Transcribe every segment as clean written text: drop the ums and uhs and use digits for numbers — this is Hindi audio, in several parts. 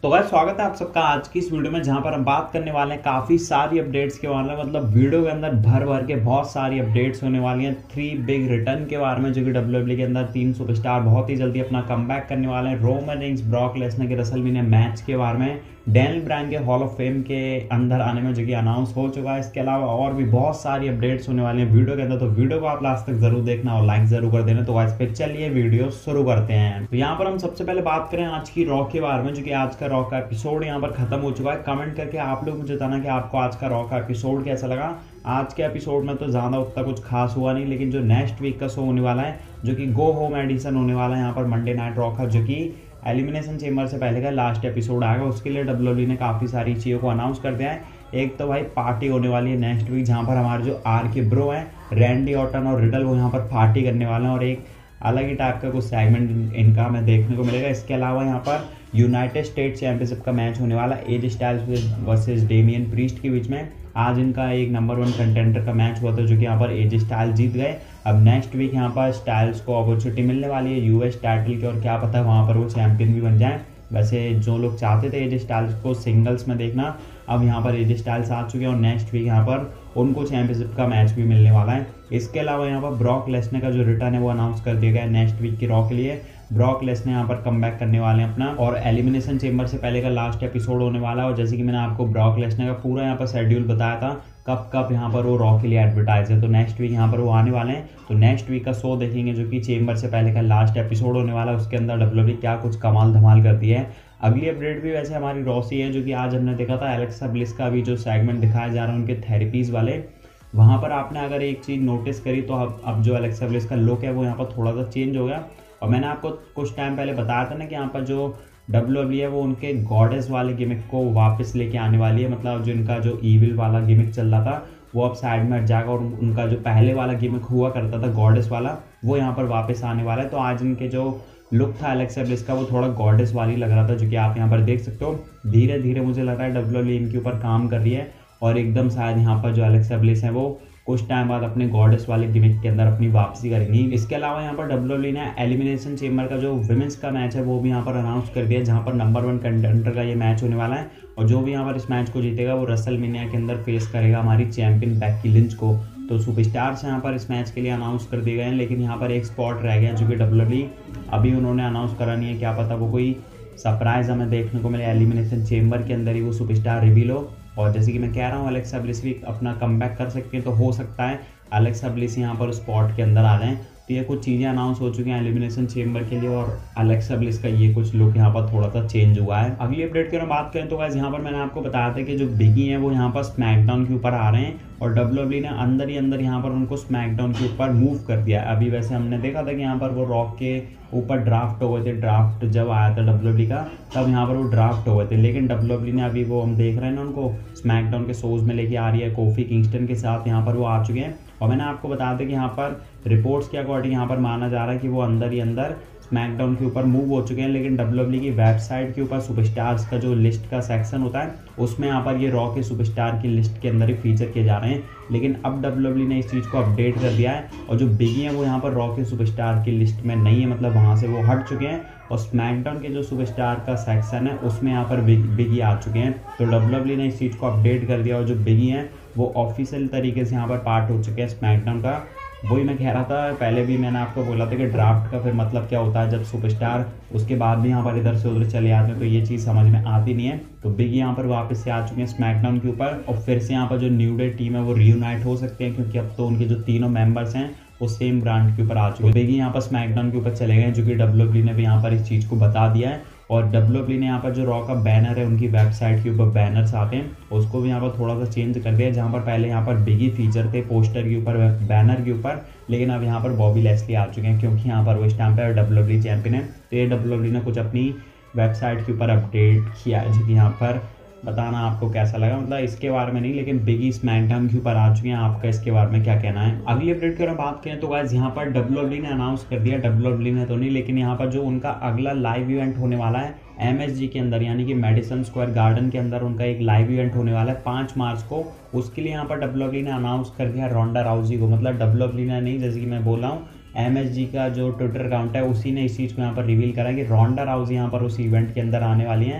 तो गाइस स्वागत है आप सबका आज की इस वीडियो में, जहां पर हम बात करने वाले हैं काफी सारी अपडेट्स के बारे में। मतलब वीडियो के अंदर भर भर के बहुत सारी अपडेट्स होने वाली हैं। 3 बिग रिटर्न के बारे में, जो कि डब्ल्यूडब्ल्यूई के अंदर 3 सुपरस्टार बहुत ही जल्दी अपना कमबैक करने वाले हैं। रोमन रेंस, ब्रॉक लेसनर के रेसलमेनिया मैच के बारे में, डैनियल ब्रायन के हॉल ऑफ फेम के अंदर आने में जो कि अनाउंस हो चुका है। इसके अलावा और भी बहुत सारी अपडेट्स होने वाली हैं वीडियो के अंदर, तो वीडियो को आप लास्ट तक जरूर देखना और लाइक जरूर कर देना। तो गाइस पे चलिए वीडियो शुरू करते हैं। तो यहाँ पर हम सबसे पहले बात करें आज की रॉ के बारे में, जो कि आज का रॉ का एपिसोड यहाँ पर खत्म हो चुका है। कमेंट करके आप लोग मुझे बताना कि आपको आज का रॉ का एपिसोड कैसा लगा। आज के एपिसोड में तो ज्यादा उतना कुछ खास हुआ नहीं, लेकिन जो नेक्स्ट वीक का शो होने वाला है, जो कि गो होम एडिशन होने वाला है यहाँ पर मंडे नाइट रॉ का, जो कि एलिमिनेशन चेंबर से पहले का लास्ट एपिसोड आएगा, उसके लिए डब्ल्यूडब्ल्यूई ने काफी सारी चीजों को अनाउंस कर दिया है। एक तो भाई पार्टी होने वाली है नेक्स्ट वीक, जहां पर हमारे जो आर के ब्रो हैं, रैंडी ऑर्टन और रिडल, वो यहाँ पर पार्टी करने वाले हैं और एक अलग ही टाइप का कुछ सेगमेंट इनका हमें देखने को मिलेगा। इसके अलावा यहाँ पर यूनाइटेड स्टेट्स चैंपियनशिप का मैच होने वाला है, AJ Styles versus Damian Priest के बीच में। आज इनका एक नंबर 1 कंटेंडर का मैच हुआ था, जो कि यहाँ पर एज स्टाइल्स जीत गए। अब नेक्स्ट वीक यहाँ पर स्टाइल्स को अपॉर्चुनिटी मिलने वाली है यूएस टाइटल की, और क्या पता वहाँ पर वो चैंपियन भी बन जाए। वैसे जो लोग चाहते थे एज स्टाइल्स को सिंगल्स में देखना, अब यहाँ पर एज स्टाइल्स आ चुके हैं और नेक्स्ट वीक यहाँ पर उनको चैंपियनशिप का मैच भी मिलने वाला है। इसके अलावा यहाँ पर ब्रॉक लेसनर का जो रिटर्न है वो अनाउंस कर दिया गया है नेक्स्ट वीक की रॉ के लिए। ब्रॉक लेसनर यहाँ पर कमबैक करने वाले हैं अपना, और एलिमिनेशन चेंबर से पहले का लास्ट एपिसोड होने वाला है। और जैसे कि मैंने आपको ब्रॉक लेसनर का पूरा यहाँ पर शेड्यूल बताया था, कब कब यहाँ पर वो रॉ के लिए एडवर्टाइज है, तो नेक्स्ट वीक यहाँ पर वो आने वाले हैं। तो नेक्स्ट वीक का शो देखेंगे, जो कि चेंबर से पहले का लास्ट एपिसोड होने वाला है। उसके अंदर डब्ल्यूडब्ल्यूई क्या कुछ कमाल धमाल करती है। अगली अपडेट भी वैसे हमारी रॉ से है, जो कि आज हमने देखा था एलेक्सा ब्लिस का भी जो सेगमेंट दिखाया जा रहा है उनके थेरेपीज वाले, वहाँ पर आपने अगर एक चीज़ नोटिस करी तो अब जो एलेक्सा ब्लिस का लुक है वो यहाँ पर थोड़ा सा चेंज हो गया। और मैंने आपको कुछ टाइम पहले बताया था ना कि यहाँ पर जो डब्ल्यूडब्ल्यूई है वो उनके गॉडेस वाले गिमिक को वापस लेके आने वाली है। मतलब जो इनका जो ईविल वाला गिमिक चल रहा था वो अब साइड में हट जाएगा, और उनका जो पहले वाला गिमिक हुआ करता था गॉडेस वाला, वो यहाँ पर वापस आने वाला है। तो आज इनके जो लुक था एलेक्सा ब्लिस का वो थोड़ा गॉडेस वाली लग रहा था, जो कि आप यहाँ पर देख सकते हो। धीरे धीरे मुझे लग रहा है डब्ल्यूडब्ल्यूई इनके ऊपर काम कर रही है, और एकदम शायद यहाँ पर जो एलेक्सा ब्लिस है वो कुछ टाइम बाद अपने गॉडेस वाले गिमिक के अंदर अपनी वापसी करेंगी। इसके अलावा यहाँ पर डब्ल्यूडब्ल्यूई ने एलिमिनेशन चेंबर का जो विमेंस का मैच है वो भी यहाँ पर अनाउंस कर दिया है, जहाँ पर नंबर 1 कंटेंडर का ये मैच होने वाला है। और जो भी यहाँ पर इस मैच को जीतेगा वो रेसलमेनिया के अंदर फेस करेगा हमारी चैंपियन बेकी लिंच को। तो सुपरस्टार्स यहाँ पर इस मैच के लिए अनाउंस कर दिए गए हैं, लेकिन यहाँ पर एक स्पॉट रह गया जो कि डब्ल्यूडब्ल्यूई अभी उन्होंने अनाउंस करा नहीं है। क्या पता वो कोई सरप्राइज हमें देखने को मिले, एलिमिनेशन चेंबर के अंदर ही वो सुपरस्टार रिवील हो। और जैसे कि मैं कह रहा हूँ अलेक्सा ब्लिस भी अपना कमबैक कर सकती है, तो हो सकता है अलेक्सा ब्लिस यहाँ पर स्पॉट के अंदर आ जाएं। तो ये कुछ चीज़ें अनाउंस हो चुकी हैं एलिमिनेशन चेंबर के लिए, और अलेक्सा ब्लिस का ये कुछ लुक यहाँ पर थोड़ा सा चेंज हुआ है। अगली अपडेट की बात करें तो गाइस यहाँ पर मैंने आपको बताया था कि जो बिगी हैं वो यहाँ पर स्मैकडाउन के ऊपर आ रहे हैं, और डब्ल्यूडब्ल्यूई ने अंदर ही अंदर यहाँ पर उनको स्मैकडाउन के ऊपर मूव कर दिया है। अभी वैसे हमने देखा था कि यहाँ पर वो रॉक के ऊपर ड्राफ्ट हो गए थे, ड्राफ्ट जब आया था डब्ल्यूडब्ल्यूई का तब यहाँ पर वो ड्राफ्ट हो गए थे, लेकिन डब्ल्यूडब्ल्यूई ने अभी वो हम देख रहे हैं ना उनको स्मैकडाउन के शोज में लेके आ रही है। कोफी किंगस्टन के साथ यहाँ पर वो आ चुके हैं, और मैंने आपको बताया था कि यहाँ पर रिपोर्ट्स के अकॉर्डिंग यहाँ पर माना जा रहा है कि वो अंदर ही अंदर स्मैकडाउन के ऊपर मूव हो चुके हैं। लेकिन डब्ल्यूडब्ल्यूई की वेबसाइट के ऊपर सुपरस्टार्स का जो लिस्ट का सेक्शन होता है उसमें यहाँ पर ये रॉ के सुपरस्टार की लिस्ट के अंदर ही फीचर किए जा रहे हैं। लेकिन अब डब्ल्यूडब्ल्यूई ने इस चीज़ को अपडेट कर दिया है, और जो बिगी हैं वो यहाँ पर रॉ के सुपरस्टार की लिस्ट में नहीं है, मतलब वहाँ से वो हट चुके हैं। और स्मैकडाउन के जो सुपरस्टार का सेक्शन है उसमें यहाँ पर बिगी आ चुके हैं। तो डब्ल्यूडब्ल्यूई ने इस चीज़ को अपडेट कर दिया, और जो बिगी हैं वो ऑफिशियल तरीके से यहाँ पर पार्ट हो चुके हैं स्मैकडाउन का। वही मैं कह रहा था पहले भी, मैंने आपको बोला था कि ड्राफ्ट का फिर मतलब क्या होता है, जब सुपरस्टार उसके बाद भी यहाँ पर इधर से उधर चले जाते हैं तो ये चीज़ समझ में आती नहीं है। तो बिग यहाँ पर वापस से आ चुके हैं स्मैकडाउन के ऊपर, और फिर से यहाँ पर जो न्यू डे टीम है वो रीयूनाइट हो सकते हैं, क्योंकि अब तो उनके जो तीनों मेंबर्स हैं वो सेम ब्रांड के ऊपर आ चुके हैं। बिग यहाँ पर स्मैकडाउन के ऊपर चले गए, जो कि डब्ल्यूडब्ल्यूई ने भी यहाँ पर इस चीज़ को बता दिया है। और डब्ल्यूडब्ल्यूई ने यहाँ पर जो रॉ का बैनर है, उनकी वेबसाइट के ऊपर बैनर्स आते हैं, उसको भी यहाँ पर थोड़ा सा चेंज कर दिया। जहाँ पर पहले यहाँ पर बिगी फीचर थे पोस्टर के ऊपर, बैनर के ऊपर, लेकिन अब यहाँ पर बॉबी लेस्ली आ चुके हैं, क्योंकि यहाँ पर वो इस टाइम पर डब्ल्यूडब्ल्यूई चैंपियन है। तो ये डब्ल्यूडब्ल्यूई ने कुछ अपनी वेबसाइट के ऊपर अपडेट किया है, जो कि यहाँ पर बताना आपको कैसा लगा, मतलब इसके बारे में नहीं, लेकिन बिगी स्मैकडाउन के ऊपर आ चुके हैं। आपका इसके बारे में क्या कहना है? अगली अपडेट की अगर बात करें तो गाइस यहाँ पर डब्ल्यूडब्ल्यूई ने अनाउंस कर दिया, डब्ल्यूडब्ल्यूई ने तो नहीं, लेकिन यहाँ पर जो उनका अगला लाइव इवेंट होने वाला है MSG के अंदर, यानी कि मेडिसन स्क्वायर गार्डन के अंदर उनका एक लाइव इवेंट होने वाला है 5 मार्च को। उसके लिए यहाँ पर डब्ल्यूडब्ल्यूई ने अनाउंस कर दिया रोंडा राउजी को, मतलब डब्ल्यूडब्ल्यूई ने नहीं, जैसे कि मैं बोल रहा हूँ MSG का जो ट्विटर अकाउंट है उसी ने इस चीज़ को यहाँ पर रिवील करा कि रोंडा राउजी यहाँ पर उस इवेंट के अंदर आने वाली हैं।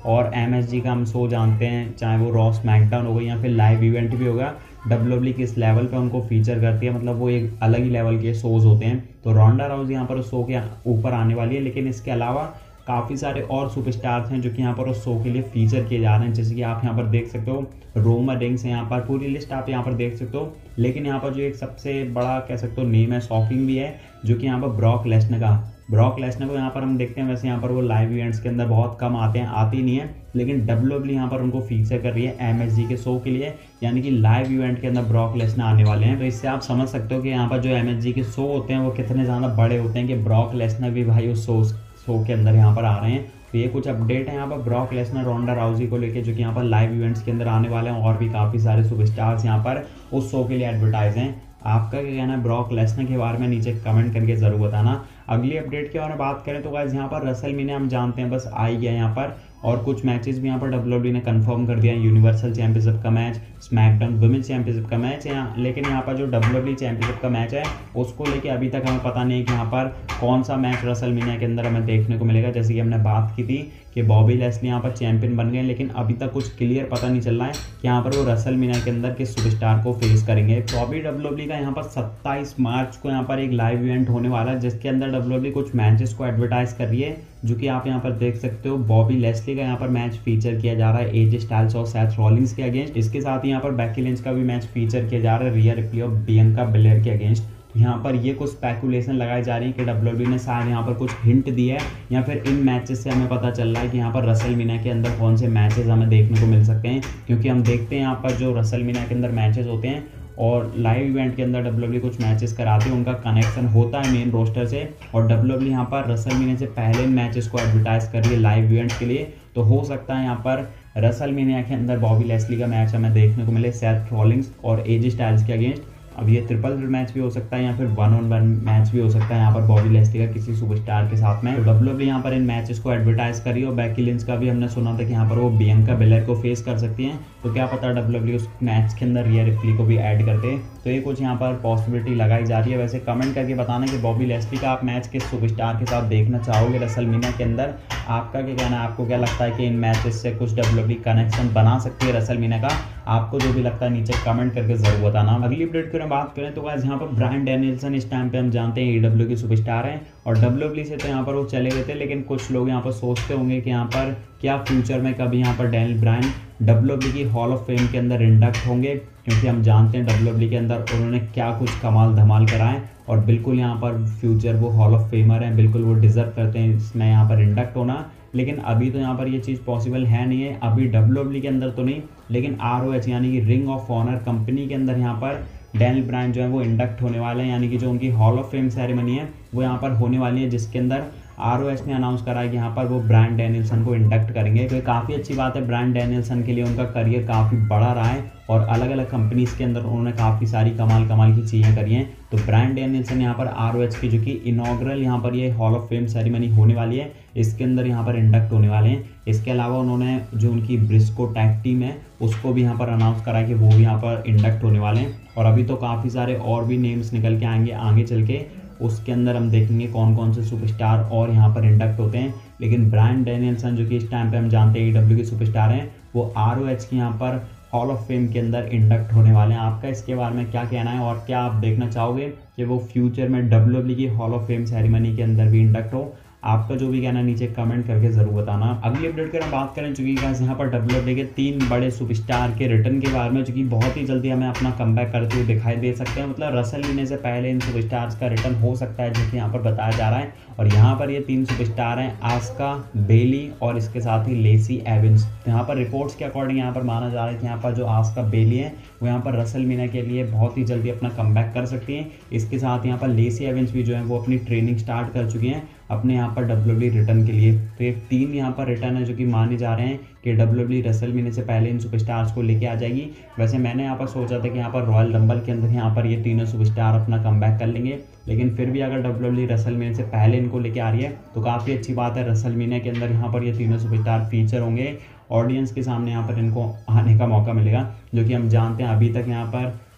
और MSG का हम शो जानते हैं, चाहे वो रॉ स्मैकडाउन हो गई या फिर लाइव इवेंट भी होगा, WWE किस लेवल पे उनको फीचर करती है, मतलब वो एक अलग ही लेवल के शोज होते हैं। तो रोंडा राउजी यहाँ पर उस शो के ऊपर आने वाली है, लेकिन इसके अलावा काफ़ी सारे और सुपरस्टार्स हैं जो कि यहाँ पर उस शो के लिए फीचर किए जा रहे हैं। जैसे कि आप यहाँ पर देख सकते हो रोमन रेंस है, यहाँ पर पूरी लिस्ट आप यहाँ पर देख सकते हो। लेकिन यहाँ पर जो एक सबसे बड़ा कह सकते हो नेम है, शॉकिंग भी है, जो कि यहाँ पर ब्रॉक लेसनर का। ब्रॉक लेसनर को यहाँ पर हम देखते हैं, वैसे यहाँ पर वो लाइव इवेंट्स के अंदर बहुत कम आते हैं, आती नहीं है, लेकिन WWE यहाँ पर उनको फीचर कर रही है MSG के शो के लिए, यानी कि लाइव इवेंट के अंदर ब्रॉक लेसनर आने वाले हैं। तो इससे आप समझ सकते हो कि यहाँ पर जो MSG के शो होते हैं वो कितने ज़्यादा बड़े होते हैं कि ब्रॉक लेसनर भी भाई उस शो के अंदर यहाँ पर आ रहे हैं। तो ये कुछ अपडेट है यहाँ पर ब्रॉक लेसनर रोंडा राउजी को लेके, जो कि यहाँ पर लाइव इवेंट्स के अंदर आने वाले हैं, और भी काफ़ी सारे सुपरस्टार्स यहाँ पर उस शो के लिए एडवर्टाइज हैं। आपका क्या कहना है ब्रॉक लेसनर के बारे में नीचे कमेंट करके ज़रूर बताना। अगली अपडेट के बारे में बात करें तो गाइस यहाँ पर रेसलमेनिया हम जानते हैं बस आ ही गया यहाँ पर, और कुछ मैचेस भी यहाँ पर WWE ने कंफर्म कर दिया है। यूनिवर्सल चैंपियनशिप का मैच, स्मैकडाउन वुमेन्स चैंपियनशिप का मैच है, लेकिन यहाँ पर जो WWE चैंपियनशिप का मैच है उसको लेके अभी तक हमें पता नहीं कि यहाँ पर कौन सा मैच रेसलमेनिया के अंदर हमें देखने को मिलेगा। जैसे कि हमने बात की थी कि बॉबी लेस्ली यहाँ पर चैंपियन बन गए, लेकिन अभी तक कुछ क्लियर पता नहीं चल रहा है कि यहाँ पर वो रेसलमेनिया के अंदर किस सुपरस्टार को फेस करेंगे। तो अभी WWE का यहाँ पर 27 मार्च को यहाँ पर एक लाइव इवेंट होने वाला है, जिसके अंदर WWE कुछ मैचेस को एडवर्टाइज कर रही है, जो कि आप यहाँ पर देख सकते हो। बॉबी लेस्ली का यहाँ पर मैच फीचर किया जा रहा है एजे स्टाइल्स और सेथ रॉलिंस के अगेंस्ट। इसके साथ ही यहाँ पर बेकी लिंच का भी मैच फीचर किया जा रहा है रिया रिप्ली और बियंका बेलेयर के अगेंस्ट। यहाँ पर ये कुछ स्पेकुलेशन लगाई जा रही है कि WWE ने शायद यहाँ पर कुछ हिंट दिया है, या फिर इन मैचेस से हमें पता चल रहा है कि यहाँ पर रेसलमेनिया के अंदर कौन से मैचेस हमें देखने को मिल सकते हैं। क्योंकि हम देखते हैं यहाँ पर जो रेसलमेनिया के अंदर मैचेस होते हैं और लाइव इवेंट के अंदर WWE कुछ मैचेस कराते हैं, उनका कनेक्शन होता है मेन रोस्टर से, और WWE यहाँ पर रेसलमेनिया से पहले इन मैचेस को एडवर्टाइज कर रही है लाइव इवेंट के लिए। तो हो सकता है यहाँ पर रेसलमेनिया के अंदर बॉबी लेस्ली का मैच हमें देखने को मिले सेथ रॉलिंस और एजे स्टाइल्स के अगेंस्ट। अब ये ट्रिपल मैच भी हो सकता है या फिर 1-on-1 मैच भी हो सकता है यहाँ पर बॉबी लेस्ली का किसी सुपरस्टार के साथ में। तो WWE यहाँ पर इन मैचेस को एडवर्टाइज करी, और बेकी लिंच का भी हमने सुना था कि यहाँ पर वो बियंका बेलेयर को फेस कर सकती हैं। तो क्या पता WWE उस मैच के अंदर रिया रिप्ली को भी ऐड करते। तो ये कुछ यहाँ पर पॉसिबिलिटी लगाई जा रही है। वैसे कमेंट करके बताना कि बॉबी लेस्ली का आप मैच किस सुपरस्टार के साथ देखना चाहोगे रेसलमेनिया के अंदर। आपका क्या कहना है, आपको क्या लगता है कि इन मैचेस से कुछ WWE कनेक्शन बना सकती है रेसलमेनिया का? आपको जो भी लगता है नीचे कमेंट करके जरूर बताना। अगली अपडेट की बात करें तो गाइस यहाँ पर ब्रायन डैनियल्सन इस टाइम पे हम जानते हैं AEW के सुपरस्टार हैं, और WWE से तो यहाँ पर वो चले गए थे, लेकिन कुछ लोग यहाँ पर सोचते होंगे कि यहाँ पर क्या फ्यूचर में कभी यहाँ पर डैनियल ब्रायन WWE की हॉल ऑफ फेम के अंदर इंडक्ट होंगे, क्योंकि हम जानते हैं WWE के अंदर उन्होंने क्या कुछ कमाल धमाल कराएं, और बिल्कुल यहाँ पर फ्यूचर वो हॉल ऑफ फेमर हैं, बिल्कुल वो डिजर्व करते हैं इसमें यहाँ पर इंडक्ट होना। लेकिन अभी तो यहाँ पर ये चीज़ पॉसिबल है नहीं है, अभी WWE के अंदर तो नहीं, लेकिन ROH यानी कि रिंग ऑफ ऑनर कंपनी के अंदर यहाँ पर डैनियल ब्रायन जो है वो इंडक्ट होने वाले हैं, यानी कि जो उनकी हॉल ऑफ फेम सेरेमनी है वो यहाँ पर होने वाली है, जिसके अंदर ROH ने अनाउंस करा है कि यहाँ पर वो ब्रायन डैनियल्सन को इंडक्ट करेंगे। तो ये काफ़ी अच्छी बात है ब्रायन डैनियल्सन के लिए, उनका करियर काफ़ी बड़ा रहा है और अलग अलग कंपनीज के अंदर उन्होंने काफ़ी सारी कमाल की चीज़ें करी हैं। तो ब्रायन डैनियल्सन यहाँ पर ROH की जो कि इनॉग्रल यहाँ पर ये हॉल ऑफ फेम सेरेमनी होने वाली है, इसके अंदर यहाँ पर इंडक्ट होने वाले हैं। इसके अलावा उन्होंने जो उनकी ब्रिस्को टैग टीम है उसको भी यहाँ पर अनाउंस करा कि वो भी यहाँ पर इंडक्ट होने वाले हैं, और अभी तो काफ़ी सारे और भी नेम्स निकल के आएंगे आगे चल के, उसके अंदर हम देखेंगे कौन कौन से सुपरस्टार और यहाँ पर इंडक्ट होते हैं। लेकिन ब्रायन डैनियल्सन जो कि इस टाइम पे हम जानते हैं AEW के सुपरस्टार हैं, वो ROH की यहाँ पर हॉल ऑफ फेम के अंदर इंडक्ट होने वाले हैं। आपका इसके बारे में क्या कहना है, और क्या आप देखना चाहोगे कि वो फ्यूचर में WWE की हॉल ऑफ फेम सेरेमनी के अंदर भी इंडक्ट हो? आपका जो भी कहना नीचे कमेंट करके जरूर बताना। अगली अपडेट की हम बात करें चूंकि यहाँ पर WWE के 3 बड़े सुपरस्टार के रिटर्न के बारे में, जो कि बहुत ही जल्दी हमें अपना कमबैक करते हुए दिखाई दे सकते हैं। मतलब रेसलमेनिया से पहले इन सुपरस्टार्स का रिटर्न हो सकता है, जो कि यहाँ पर बताया जा रहा है। और यहाँ पर ये 3 सुपरस्टार हैं, आस्का, बेली और इसके साथ ही लेसी एविंस। तो यहाँ पर रिपोर्ट्स के अकॉर्डिंग यहाँ पर माना जा रहा है कि यहाँ पर जो आस्का बेली है वो यहाँ पर रेसलमेनिया के लिए बहुत ही जल्दी अपना कमबैक कर सकती हैं। इसके साथ यहाँ पर लेसी एविंस भी जो है वो अपनी ट्रेनिंग स्टार्ट कर चुकी हैं अपने यहाँ पर WWE रिटर्न के लिए। तो ये 3 यहाँ पर रिटर्न है जो कि माने जा रहे हैं कि WWE रेसलमेनिया से पहले इन सुपरस्टार्स को लेके आ जाएगी। वैसे मैंने यहाँ पर सोचा था कि यहाँ पर रॉयल रंबल के अंदर यहाँ पर ये तीनों सुपरस्टार अपना कमबैक कर लेंगे, लेकिन फिर भी अगर WWE रेसलमेनिया से पहले इनको लेके आ रही है तो काफ़ी अच्छी बात है। रेसलमेनिया के अंदर यहाँ पर ये तीनों सुपरस्टार फीचर होंगे, ऑडियंस के सामने यहाँ पर इनको आने का मौका मिलेगा, जो कि हम जानते हैं अभी तक यहाँ पर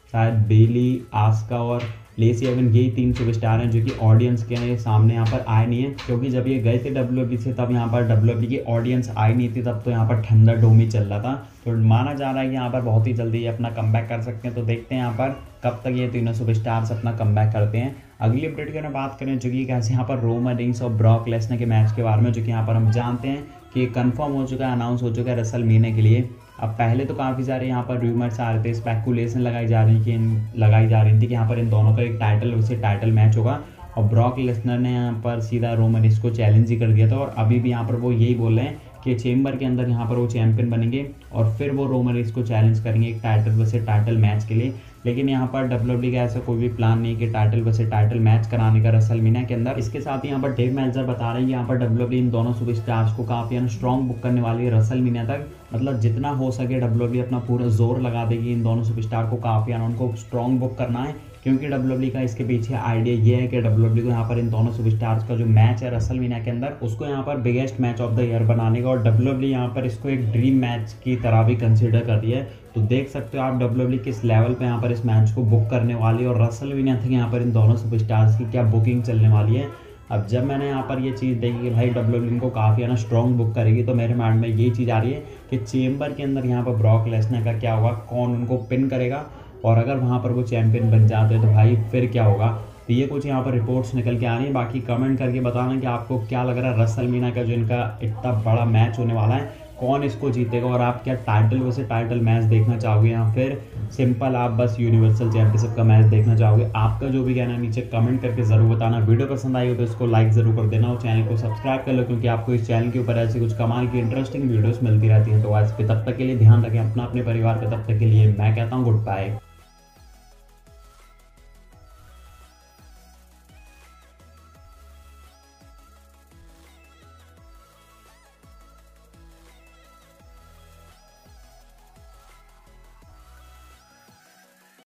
शायद बेली, आस्का और लेसी एवन, यही 3 सुपरस्टार हैं जो कि ऑडियंस के सामने यहाँ पर आए नहीं है, क्योंकि जब ये गए थे WWE से तब यहाँ पर WWE की ऑडियंस आई नहीं थी, तब तो यहाँ पर थंडर डोम ही चल रहा था। तो माना जा रहा है कि यहाँ पर बहुत ही जल्दी ये अपना कमबैक कर सकते हैं। तो देखते हैं यहाँ पर कब तक ये तीनों सुपरस्टार्स अपना कमबैक करते हैं। अगली अपडेट की बात करें जो कि कैसे यहाँ पर रोमन रेंस और ब्रॉक लेसनर के मैच के बारे में, जो कि यहाँ पर हम जानते हैं कि कंफर्म हो चुका है, अनाउंस हो चुका है रेसलमेनिया के लिए। अब पहले तो काफ़ी सारे यहाँ पर रूमर्स आ रहे थे, स्पेकुलेशन लगाई जा रही थी कि यहाँ पर इन दोनों का एक टाइटल मैच होगा, और ब्रॉक लेसनर ने यहाँ पर सीधा रोमन रेंस को चैलेंज ही कर दिया था। और अभी भी यहाँ पर वो यही बोल रहे हैं कि चेम्बर के अंदर यहाँ पर वो चैंपियन बनेंगे और फिर वो रोमन रेंस को चैलेंज करेंगे एक टाइटल मैच के लिए। लेकिन यहाँ पर WWE का ऐसा कोई भी प्लान नहीं कि टाइटल मैच कराने का रेसलमेनिया के अंदर। इसके साथ ही यहाँ पर डेव मेल्जर बता रहे हैं कि यहाँ पर WWE इन दोनों सुपरस्टार्स को काफ़ी स्ट्रॉन्ग बुक करने वाली है रेसलमेनिया तक। मतलब जितना हो सके WWE अपना पूरा जोर लगा देगी इन दोनों सुपरस्टार को काफ़ी उनको स्ट्रॉन्ग बुक करना है, क्योंकि WWE का इसके पीछे आइडिया ये है कि WWE को यहाँ पर इन दोनों सुपरस्टार्स का जो मैच है रेसलमेनिया के अंदर उसको यहाँ पर biggest match of the year बनाने का, और WWE यहाँ पर इसको एक ड्रीम मैच की तरह भी कंसीडर कर दिया है। तो देख सकते हो आप WWE किस लेवल पे यहाँ पर इस मैच को बुक करने वाली है, और रेसलमेनिया तक यहाँ पर इन दोनों सुपरस्टार्स की क्या बुकिंग चलने वाली है। अब जब मैंने यहाँ पर ये चीज़ देखी कि भाई WWE इनको काफ़ी स्ट्रॉन्ग बुक करेगी, तो मेरे माइंड में यही चीज़ आ रही है कि चेम्बर के अंदर यहाँ पर ब्रॉक लेसनर का क्या होगा, कौन उनको पिन करेगा, और अगर वहाँ पर वो चैंपियन बन जाते हैं तो भाई फिर क्या होगा। तो ये कुछ यहाँ पर रिपोर्ट्स निकल के आ रही हैं। बाकी कमेंट करके बताना कि आपको क्या लग रहा है रेसलमेनिया का जो इनका इतना बड़ा मैच होने वाला है, कौन इसको जीतेगा, और आप क्या टाइटल मैच देखना चाहोगे या फिर सिंपल आप बस यूनिवर्सल चैंपियनशिप का मैच देखना चाहोगे। आपका जो भी कहना है नीचे कमेंट करके ज़रूर बताना। वीडियो पसंद आई हो तो इसको लाइक ज़रूर कर देना और चैनल को सब्सक्राइब कर लो, क्योंकि आपको इस चैनल के ऊपर ऐसी कुछ कमाल की इंटरेस्टिंग वीडियोस मिलती रहती हैं। तो आज पे तब तक के लिए ध्यान रखें अपना, अपने परिवार का। तब तक के लिए मैं कहता हूँ गुड बाय।